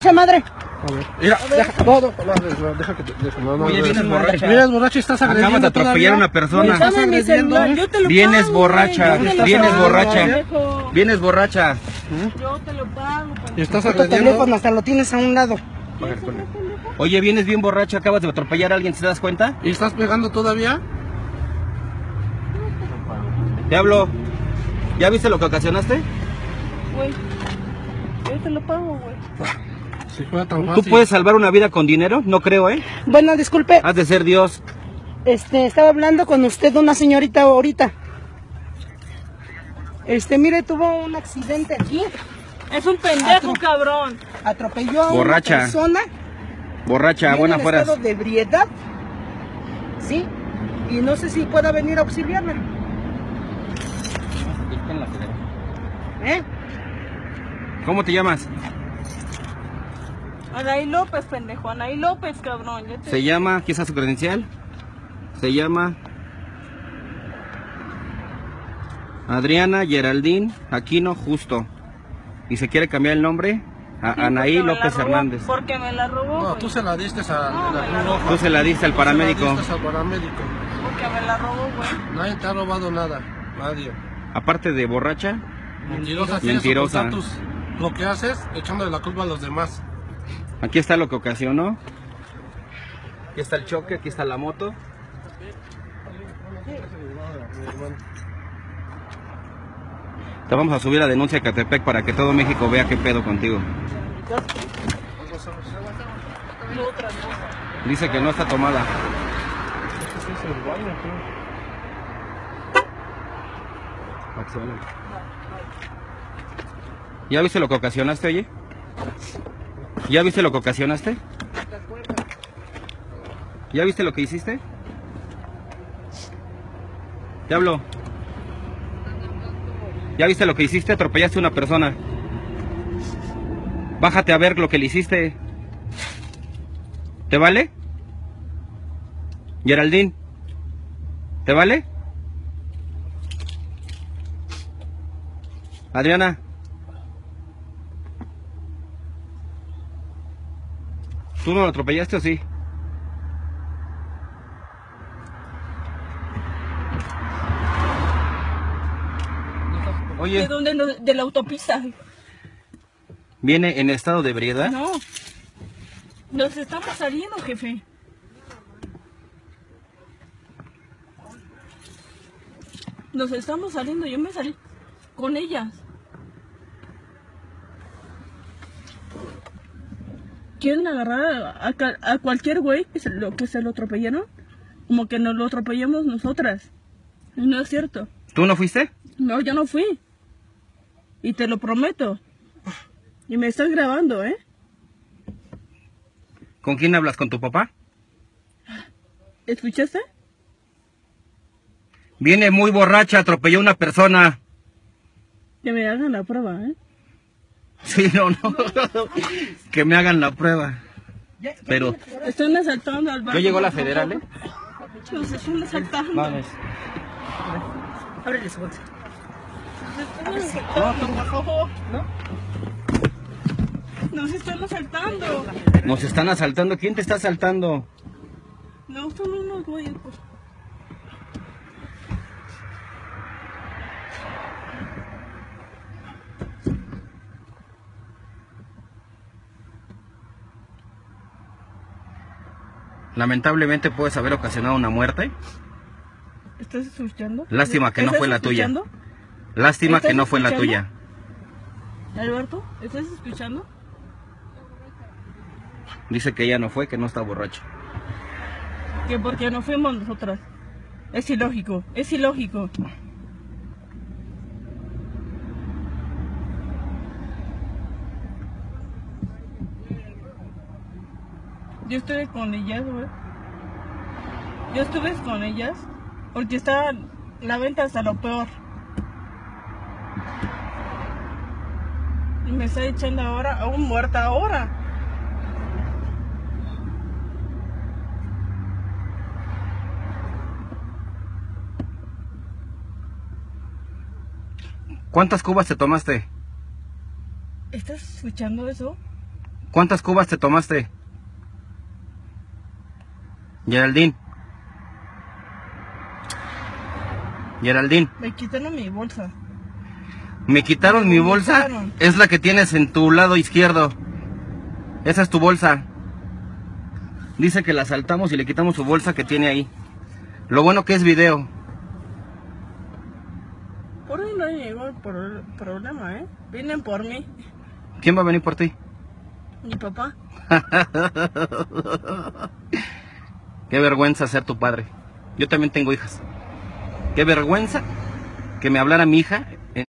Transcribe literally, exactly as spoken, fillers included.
borracha, madre. A ver, mira, deja, no, no, no, deja que te, deja, no, no, Oye, no, vienes no, borracha. Vienes borracha y estás agrediendo. Acabas de atropellar a una persona. Estás Dame mi agrediendo, celular, ¿eh? yo te lo Vienes pago, borracha, güey, yo te lo vienes pago, borracha. pendejo. Vienes borracha. Yo te lo pago, Y estás Tu agrediendo. teléfono hasta lo tienes a un lado. Oye, vienes bien borracha, acabas de atropellar a alguien, ¿te das cuenta? ¿Y estás pegando todavía? Te hablo. ¿Ya viste lo que ocasionaste? Güey, yo te lo pago, güey. Si fuera tan ¿Tú fácil. puedes salvar una vida con dinero? No creo, ¿eh? Bueno, disculpe, Has de ser Dios. este, estaba hablando con usted una señorita ahorita. Este, mire, tuvo un accidente aquí. Es un pendejo, Atro- cabrón. Atropelló a Borracha. una persona. Borracha, viene buena en fueras. estado de ebriedad. Sí. Y no sé si pueda venir a auxiliarme. ¿Eh? ¿Cómo te llamas? Anaí López, pendejo. Anaí López, cabrón. Ya te... Se llama, ¿qué es su credencial? Se llama Adriana Geraldine Aquino Justo. Y se quiere cambiar el nombre a Sí, Anaí porque me la López robó, Hernández. Porque me la robó, No, güey. tú se la diste a No, la me Cruz la- Roja. Tú se la diste al Tú se la paramédico. diste al paramédico. Porque me la robó, güey. Nadie te ha robado nada. Nadie. Aparte de borracha, Mentirosa. tienes que Mentirosa. ocultar tus- Lo que haces, echándole la culpa a los demás. aquí está lo que ocasionó. Aquí está el choque, aquí está la moto. Te vamos a subir a denuncia a Catepec para que todo México vea qué pedo contigo. Dice que no está tomada. ¿Ya viste lo que ocasionaste, oye? ¿Ya viste lo que ocasionaste? ¿Ya viste lo que hiciste? Te hablo. ¿Ya viste lo que hiciste? Atropellaste a una persona. Bájate a ver lo que le hiciste. ¿Te vale? Geraldine, ¿te vale? Adriana. ¿Tú no lo atropellaste o sí? Oye, ¿De dónde? No, de la autopista. ¿viene en estado de ebriedad? No. Nos estamos saliendo, jefe. Nos estamos saliendo. Yo me salí con ellas. ¿Quieren agarrar a, a- a cualquier güey que se lo, que se lo atropellaron? Como que nos lo atropellamos nosotras. Y no es cierto. ¿Tú no fuiste? No, yo no fui. Y te lo prometo. Y me están grabando, ¿eh? ¿Con quién hablas? ¿Con tu papá? ¿Escuchaste? Viene muy borracha, atropelló a una persona. Que me hagan la prueba, ¿eh? Sí, no, no. Que me hagan la prueba. Pero, Están asaltando al barco. ¿yo llegó la federal, eh? Nos están asaltando. Vamos. Ábrele su bolsa. Nos están asaltando, por favor. Nos están asaltando. Nos están asaltando. ¿Quién te está asaltando? No, son unos güeyes, pues. Lamentablemente puedes haber ocasionado una muerte. ¿Estás escuchando? Lástima que no ¿Estás fue la tuya. escuchando? Lástima que ¿Estás no fue la escuchando? tuya. Alberto, ¿estás escuchando? Dice que ella no fue, que no está borracha. Que porque no fuimos nosotras. Es ilógico, es ilógico. Yo estuve con ellas, güey. Yo estuve con ellas porque estaba la venta hasta lo peor. Y me está echando ahora, aún muerta ahora. ¿Cuántas cubas te tomaste? ¿Estás escuchando eso? ¿Cuántas cubas te tomaste? Geraldine. Geraldine. Me quitaron mi bolsa. Me quitaron mi Me bolsa. quitaron. Es la que tienes en tu lado izquierdo. Esa es tu bolsa. Dice que la asaltamos y le quitamos su bolsa que tiene ahí. Lo bueno que es video. Por ahí no llegó el pro- problema, ¿eh? Vienen por mí. ¿Quién va a venir por ti? Mi papá. Qué vergüenza ser tu padre. Yo también tengo hijas. Qué vergüenza que me hablara mi hija